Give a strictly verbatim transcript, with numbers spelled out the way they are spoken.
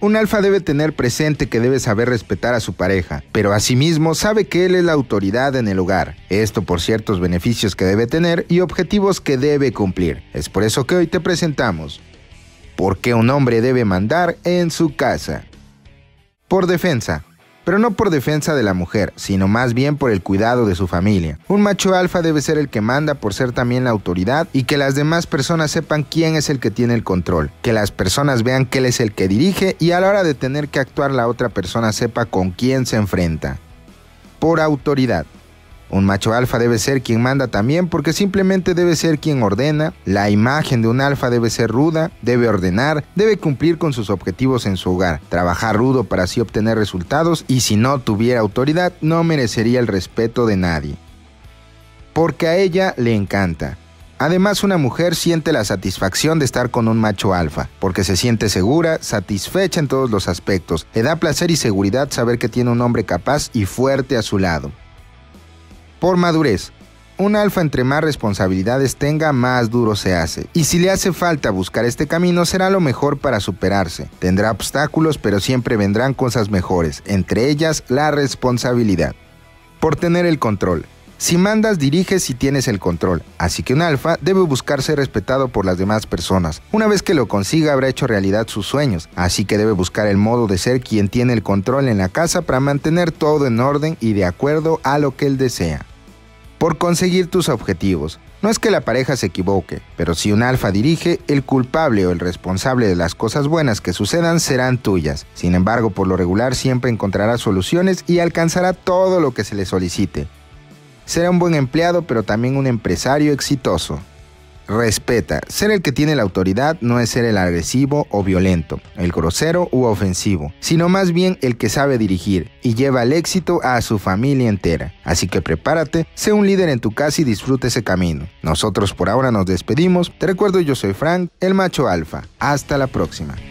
Un alfa debe tener presente que debe saber respetar a su pareja, pero asimismo sabe que él es la autoridad en el hogar. Esto por ciertos beneficios que debe tener y objetivos que debe cumplir. Es por eso que hoy te presentamos ¿por qué un hombre debe mandar en su casa? Por defensa. Pero no por defensa de la mujer, sino más bien por el cuidado de su familia. Un macho alfa debe ser el que manda por ser también la autoridad y que las demás personas sepan quién es el que tiene el control. Que las personas vean que él es el que dirige y a la hora de tener que actuar la otra persona sepa con quién se enfrenta. Por autoridad. Un macho alfa debe ser quien manda también porque simplemente debe ser quien ordena. La imagen de un alfa debe ser ruda, debe ordenar, debe cumplir con sus objetivos en su hogar, trabajar rudo para así obtener resultados y si no tuviera autoridad no merecería el respeto de nadie. Porque a ella le encanta. Además, una mujer siente la satisfacción de estar con un macho alfa, porque se siente segura, satisfecha en todos los aspectos. Le da placer y seguridad saber que tiene un hombre capaz y fuerte a su lado. Por madurez. Un alfa entre más responsabilidades tenga, más duro se hace. Y si le hace falta buscar este camino, será lo mejor para superarse. Tendrá obstáculos, pero siempre vendrán cosas mejores, entre ellas la responsabilidad. Por tener el control. Si mandas, diriges y tienes el control. Así que un alfa debe buscar ser respetado por las demás personas. Una vez que lo consiga, habrá hecho realidad sus sueños. Así que debe buscar el modo de ser quien tiene el control en la casa para mantener todo en orden y de acuerdo a lo que él desea. Por conseguir tus objetivos. No es que la pareja se equivoque, pero si un alfa dirige, el culpable o el responsable de las cosas buenas que sucedan serán tuyas. Sin embargo, por lo regular siempre encontrará soluciones y alcanzará todo lo que se le solicite. Será un buen empleado, pero también un empresario exitoso. Respeta. Ser el que tiene la autoridad no es ser el agresivo o violento, el grosero u ofensivo, sino más bien el que sabe dirigir y lleva el éxito a su familia entera. Así que prepárate, sé un líder en tu casa y disfruta ese camino. Nosotros por ahora nos despedimos. Te recuerdo, yo soy Frank, el macho alfa. Hasta la próxima.